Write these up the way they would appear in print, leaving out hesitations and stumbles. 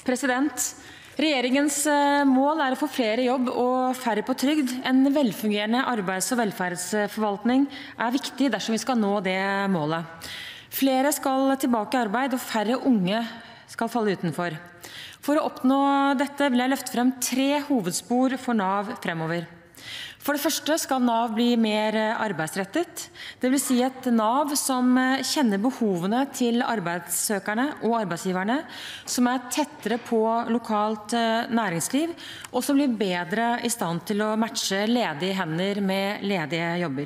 Regjeringens mål å få flere i jobb og færre på trygd. En velfungerende arbeids- og velferdsforvaltning viktig dersom vi skal nå det målet. Flere skal tilbake i arbeid, og færre unge skal falle utenfor. For å oppnå dette vil jeg løfte frem 3 hovedspor for Nav fremover. For det første skal Nav bli mer arbeidsrettet. Det vil si et Nav som kjenner behovene til arbeidssøkerne og arbeidsgiverne, som tettere på lokalt næringsliv, og som blir bedre i stand til å matche ledige hender med ledige jobber.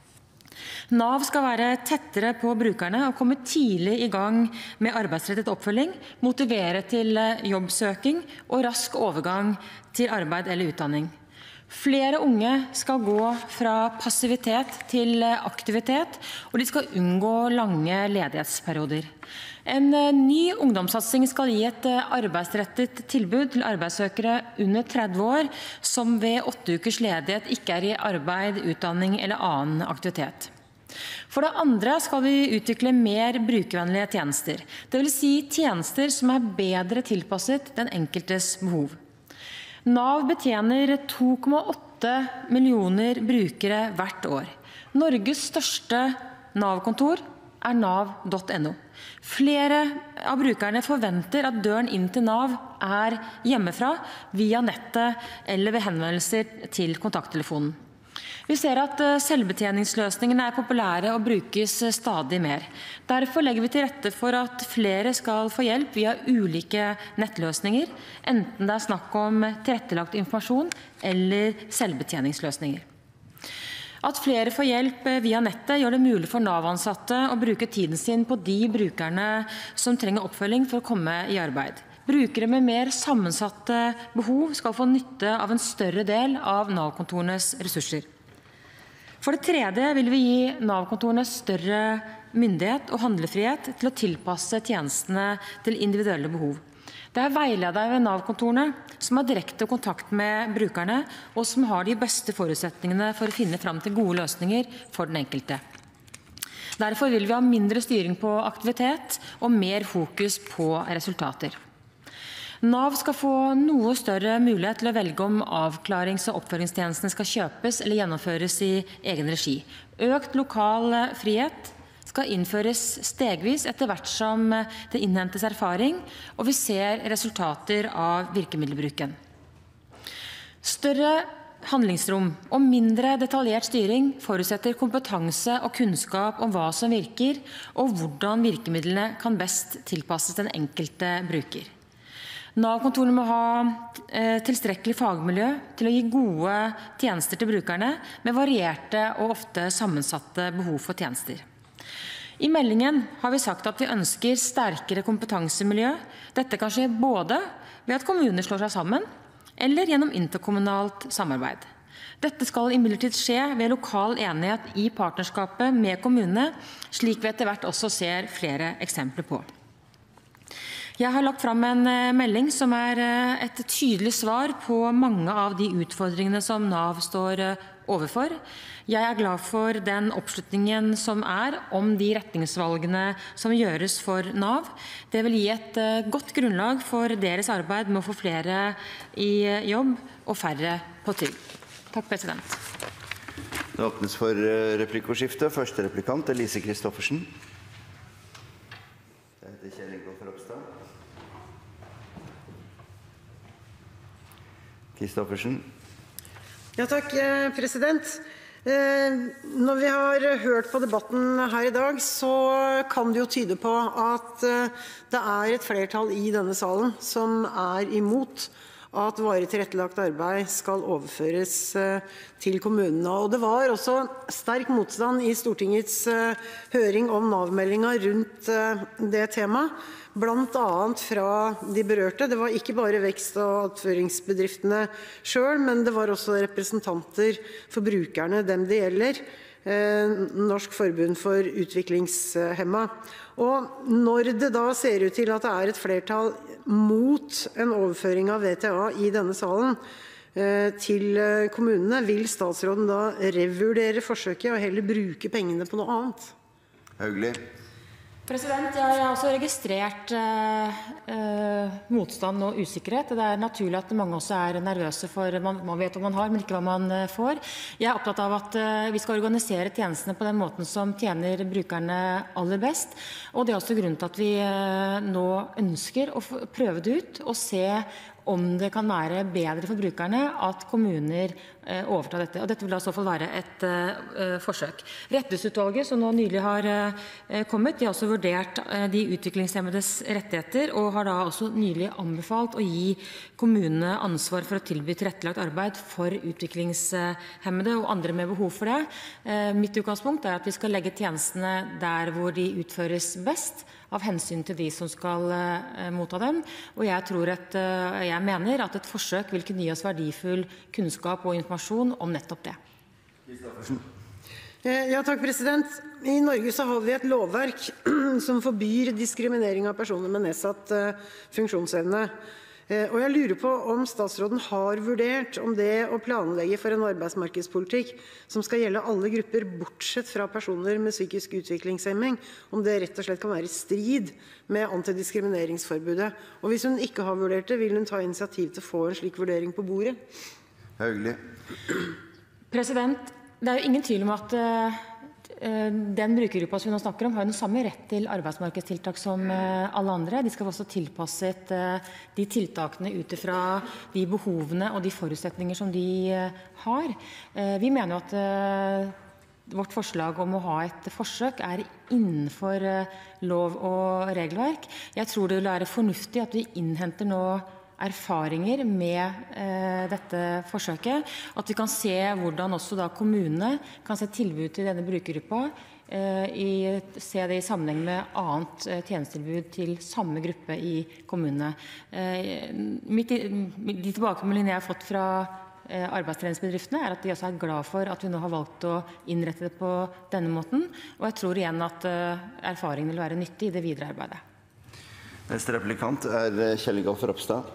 Nav skal være tettere på brukerne og komme tidlig i gang med arbeidsrettet oppfølging, motivere til jobbsøking og rask overgang til arbeid eller utdanning. Flere unge skal gå fra passivitet til aktivitet, og de skal unngå lange ledighetsperioder. En ny ungdomssatsing skal gi et arbeidsrettet tilbud til arbeidssøkere under 30 år som ved 8 ukers ledighet ikke i arbeid, utdanning eller annen aktivitet. For det andre skal vi utvikle mer brukervennlige tjenester. Det vil si tjenester som bedre tilpasset den enkeltes behov. Nav betjener 2,8 millioner brukere hvert år. Norges største Nav-kontor nav.no. Flere av brukerne forventer at døren inn til Nav hjemmefra, via nettet eller ved henvendelser til kontakttelefonen. Vi ser at selvbetjeningsløsningene populære og brukes stadig mer. Derfor legger vi til rette for at flere skal få hjelp via ulike nettløsninger, enten det snakk om tilrettelagt informasjon eller selvbetjeningsløsninger. At flere får hjelp via nettet gjør det mulig for Nav-ansatte å bruke tiden sin på de brukerne som trenger oppfølging for å komme i arbeid. Brukere med mer sammensatte behov skal få nytte av en større del av Nav-kontorenes ressurser. For det tredje vil vi gi Nav-kontorene større myndighet og handlefrihet til å tilpasse tjenestene til individuelle behov. Det veiledere ved Nav-kontorene som har direkte kontakt med brukerne, og som har de beste forutsetningene for å finne fram til gode løsninger for den enkelte. Derfor vil vi ha mindre styring på aktivitet og mer fokus på resultater. Nav skal få noe større mulighet til å velge om avklarings- og oppfølgingstjenestene skal kjøpes eller gjennomføres i egen regi. Økt lokal frihet skal innføres stegvis etter hvert som det innhentes erfaring, og vi ser resultater av virkemiddelbruken. Større handlingsrom og mindre detaljert styring forutsetter kompetanse og kunnskap om hva som virker, og hvordan virkemidlene kan best tilpasses den enkelte bruker. Nav-kontorene må ha tilstrekkelig fagmiljø til å gi gode tjenester til brukerne med varierte og ofte sammensatte behov for tjenester. I meldingen har vi sagt at vi ønsker sterkere kompetansemiljø. Dette kan skje både ved at kommuner slår seg sammen, eller gjennom interkommunalt samarbeid. Dette skal imidlertid skje ved lokal enighet i partnerskapet med kommunene, slik vi etter hvert også ser flere eksempler på. Jeg har lagt fram en melding som et tydelig svar på mange av de utfordringene som Nav står overfor. Jeg glad for den oppslutningen som om de retningsvalgene som gjøres for Nav. Det vil gi et godt grunnlag for deres arbeid med å få flere i jobb og færre på trygd. Takk, president. Det åpnes for replikkordskifte. Første replikant Lise Christoffersen. Det heter Kjell Ingolf Ropstad. Christoffersen. Ja, takk, president. Når vi har hørt på debatten her i dag, så kan det jo tyde på at det et flertall i denne salen som imot at varig tilrettelagt arbeid skal overføres til kommunene. Og det var også sterk motstand i Stortingets høring om Nav-meldingen rundt det temaet, blant annet fra de berørte. Det var ikke bare vekst- og attføringsbedriftene selv, men det var også representanter for brukerne, dem det gjelder, Norsk Forbund for Utviklingshemma. Og når det da ser ut til at det et flertall mot en overføring av VTA i denne salen til kommunene, vil statsråden da revurdere forsøket og heller bruke pengene på noe annet? Hauglie. Jeg har også registrert motstand og usikkerhet. Det naturlig at mange også nervøse for man vet hva man har, men ikke hva man får. Jeg opptatt av at vi skal organisere tjenestene på den måten som tjener brukerne aller best. Og det også grunnen til at vi nå ønsker å prøve det ut og se om det kan være bedre for brukerne at kommuner overtar dette. Og dette vil i så fall være et forsøk. Rettighetsutvalget som nå nylig har kommet, de har også vurdert de utviklingshemmedes rettigheter, og har da også nylig anbefalt å gi kommunene ansvar for å tilby tilrettelagt arbeid for utviklingshemmede og andre med behov for det. Mitt utgangspunkt at vi skal legge tjenestene der hvor de utføres best, av hensyn til de som skal motta dem. Og jeg mener at et forsøk vil kunne gi oss verdifull kunnskap og informasjon om nettopp det. Ja, takk, president. I Norge så har vi et lovverk som forbyr diskriminering av personer med nedsatt funksjonsevne. Og jeg lurer på om statsråden har vurdert om det å planlegge for en arbeidsmarkedspolitikk som skal gjelde alle grupper, bortsett fra personer med psykisk utviklingshemming, om det rett og slett kan være i strid med antidiskrimineringsforbudet. Og hvis hun ikke har vurdert det, vil hun ta initiativ til å få en slik vurdering på bordet? Hauglie. Det jo ingen tvil om at den brukergruppa som vi nå snakker om, har den samme rett til arbeidsmarkedstiltak som alle andre. De skal også tilpasset de tiltakene ut fra de behovene og de forutsetninger som de har. Vi mener at vårt forslag om å ha et forsøk innenfor lov og regelverk. Jeg tror det vil være fornuftig at vi innhenter nå erfaringer med dette forsøket, at vi kan se hvordan også da kommunene kan se tilbud til denne brukergruppa, se det i sammenheng med annet tjenestetilbud til samme gruppe i kommunene. De tilbakemeldingene jeg har fått fra arbeidstreningsbedriftene at de også glad for at vi nå har valgt å innrette det på denne måten, og jeg tror igjen at erfaringen vil være nyttig i det videre arbeidet. Neste replikant Kjell Ingolf Ropstad.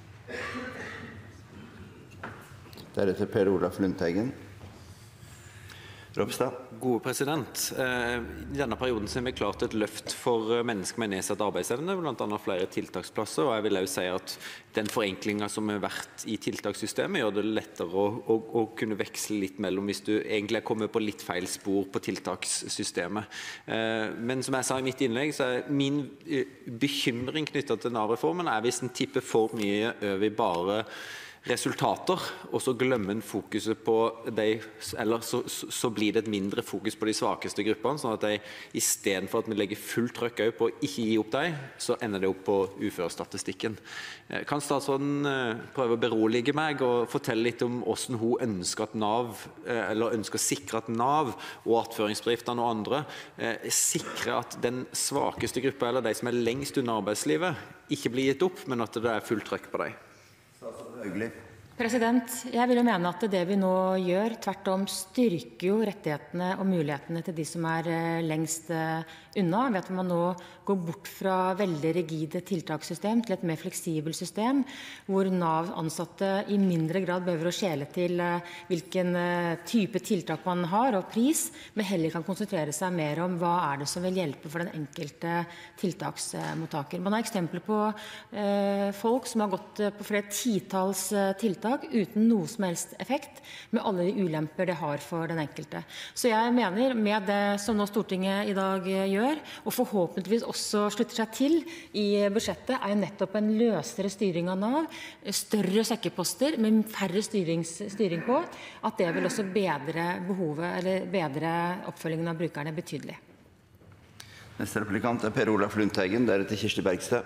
Deretter Per Olaf Lundteigen. Ropstad. Gode president. I denne perioden har vi klart et løft for mennesker med nedsatt arbeidsevne, blant annet flere tiltaksplasser, og jeg vil også si at den forenklingen som har vært i tiltakssystemet gjør det lettere å kunne veksle litt mellom hvis du egentlig kommer på litt feil spor på tiltakssystemet. Men som jeg sa i mitt innlegg, så min bekymring knyttet til Nav-reformen hvis den tipper for mye over bare resultater, og så glemmer en fokuset på eller så blir det et mindre fokus på de svakeste gruppene, sånn at i stedet for at vi legger fullt trykk på å ikke gi opp så ender det opp på uførestatistikken. Kan statsråden prøve å berolige meg og fortelle litt om hvordan hun ønsker at Nav, eller ønsker å sikre at Nav og attføringsbedriftene og andre sikrer at den svakeste gruppa, eller de som lengst under arbeidslivet, ikke blir gitt opp, men at det fullt trykk på dem? Jeg vil jo mene at det vi nå gjør, tvert om styrker jo rettighetene og mulighetene til de som lengst unna, ved at man nå går bort fra veldig rigide tiltakssystem til et mer fleksibelt system, hvor Nav-ansatte i mindre grad behøver å skjele til hvilken type tiltak man har og pris, men heller kan konsentrere seg mer om hva det som vil hjelpe for den enkelte tiltaksmottaker. Man har eksempler på folk som har gått på flere titalls tiltak uten noe som helst effekt, med alle de ulemper det har for den enkelte. Så jeg mener med det som nå Stortinget i dag gjør, og forhåpentligvis også slutter seg til i budsjettet, jo nettopp en løsere styring av Nav, større sekkeposter med færre styring på, at det vil også bedre behovet, eller bedre oppfølgingen av brukerne betydelig. Neste replikant Per Olaf Lundteigen, deretter Kirsti Bergstø.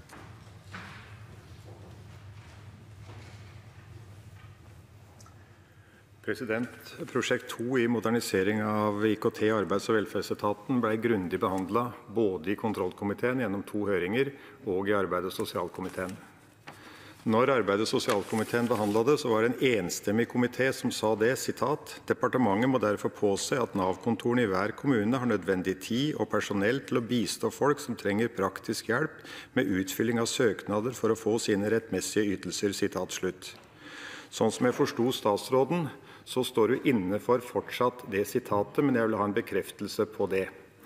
Prosjekt 2 i modernisering av IKT i Arbeids- og velferdsetaten ble grundig behandlet både i kontrollkomiteen gjennom 2 høringer og i Arbeids- og sosialkomiteen. Når Arbeids- og sosialkomiteen behandlet det, så var det en enstemmig komité som sa det, sitat, «Departementet må derfor påse at Nav-kontorene i hver kommune har nødvendig tid og personell til å bistå folk som trenger praktisk hjelp med utfylling av søknader for å få sine rettmessige ytelser», sitat slutt. Sånn som jeg forstod statsråden, så står du inne for fortsatt det sitatet, men jeg vil ha en bekreftelse på det.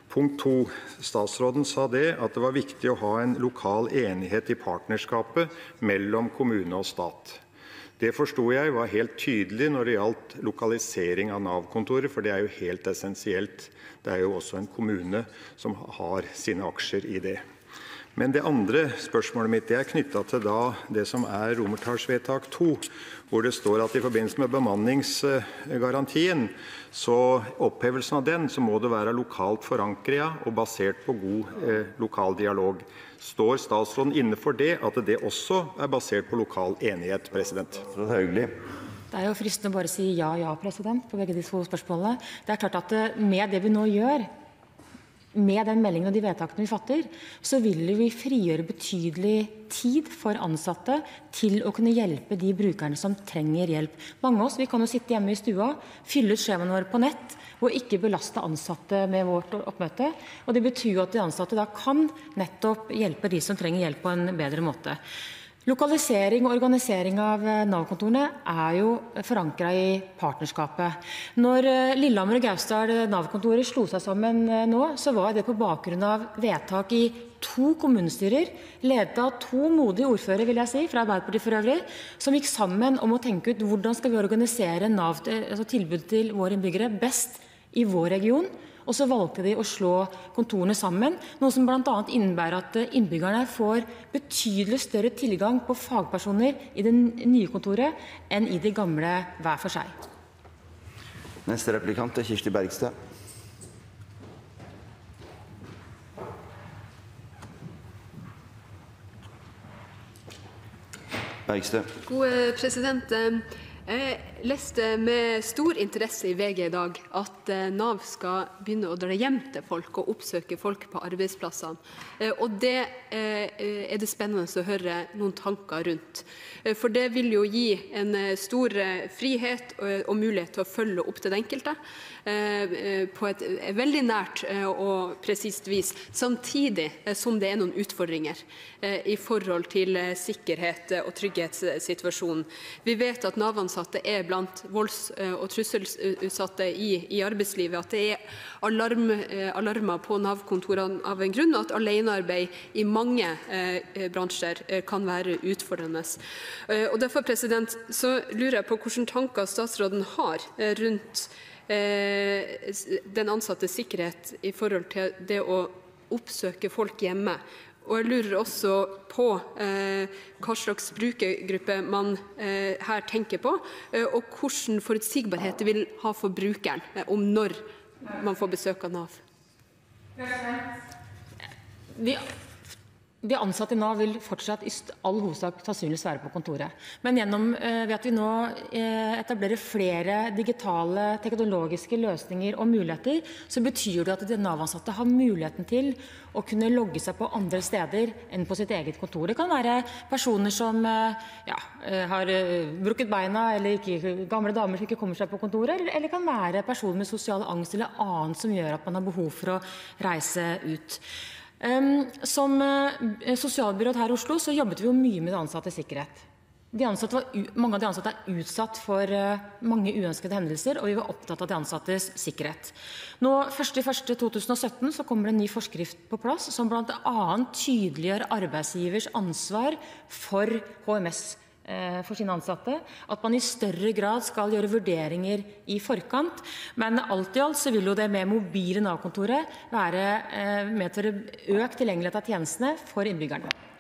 Punkt 2. Statsråden sa at det var viktig å ha en lokal enighet i partnerskapet mellom kommune og stat. Det forstod jeg var helt tydelig når det gjaldt lokalisering av Nav-kontoret, for det jo helt essensielt. Det jo også en kommune som har sine aksjer i det. Men det andre spørsmålet mitt knyttet til det som romertallsvedtak 2, hvor det står at i forbindelse med bemanningsgarantien, så opphevelsen av den, så må det være lokalt forankret og basert på god lokal dialog. Står statsråden inne for det, at det også basert på lokal enighet, president? Hauglie. Det jo fristende å bare si ja, president, på begge de to spørsmålene. Det klart at med det vi nå gjør, med den meldingen og de vedtakene vi fatter, så vil vi frigjøre betydelig tid for ansatte til å kunne hjelpe de brukerne som trenger hjelp. Mange av oss, vi kan jo sitte hjemme i stua, fylle ut skjemaene våre på nett, og ikke belaste ansatte med vårt oppmøte. Og det betyr jo at de ansatte da kan nettopp hjelpe de som trenger hjelp på en bedre måte. Lokalisering og organisering av Nav-kontorene jo forankret i partnerskapet. Når Lillehammer og Gausdal Nav-kontorer slo seg sammen nå, så var det på bakgrunn av vedtak i 2 kommunestyrer, ledet av 2 modige ordførere, vil jeg si, fra Arbeiderpartiet for øvrig, som gikk sammen om å tenke ut hvordan skal vi organisere Nav, altså tilbud til våre innbyggere best i vår region. Og så valgte de å slå kontorene sammen, noe som blant annet innebærer at innbyggerne får betydelig større tilgang på fagpersoner i det nye kontoret enn i det gamle hver for seg. Neste replikant Kirsti Bergstø. Bergstø. God president. Jeg leste med stor interesse i VG i dag at Nav skal begynne å dra hjem til folk og oppsøke folk på arbeidsplassene. Og det det spennende å høre noen tanker rundt. For det vil jo gi en stor frihet og mulighet til å følge opp til det enkelte på et veldig nært og presist vis, samtidig som det noen utfordringer i forhold til sikkerhet og trygghetssituasjonen. Vi vet at Nav-ansatte blant volds- og trusselutsatte i arbeidslivet, at det alarmer på Nav-kontorene av en grunn, og at alenearbeid i mange bransjer kan være utfordrende. Og derfor så lurer jeg på hvilke tanker statsråden har rundt den ansattes sikkerhet i forhold til det å oppsøke folk hjemme. Og jeg lurer også på hva slags brukergruppe man her tenker på, og hvordan forutsigbarhet det vil ha for brukeren om når man får besøk av Nav. De ansatte i Nav vil fortsatt i all hovedsak sannsynligvis være på kontoret. Men ved at vi nå etablerer flere digitale teknologiske løsninger og muligheter, så betyr det at de Nav-ansatte har muligheten til å kunne logge seg på andre steder enn på sitt eget kontor. Det kan være personer som har brukket beina, eller gamle damer som ikke kommer seg på kontoret, eller det kan være personer med sosial angst eller annet som gjør at man har behov for å reise ut. Som sosialbyråd her i Oslo så jobbet vi jo mye med de ansattes sikkerhet. Mange av de ansatte utsatt for mange uønskede hendelser, og vi var opptatt av de ansattes sikkerhet. Nå 1.1.2017 så kommer det en ny forskrift på plass som blant annet tydeliggjør arbeidsgivers ansvar for HMS for sine ansatte, at man i større grad skal gjøre vurderinger i forkant, men alt i alt så vil jo det med mobile Nav-kontoret medføre økt tilgjengelighet av tjenestene for innbyggerne.